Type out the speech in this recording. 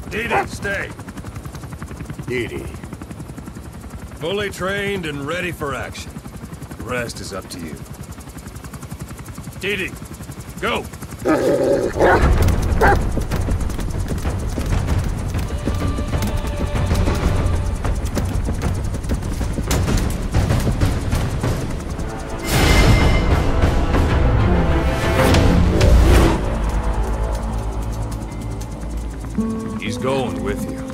Didi, stay. Didi. Fully trained and ready for action. The rest is up to you. Didi, go! He's going with you.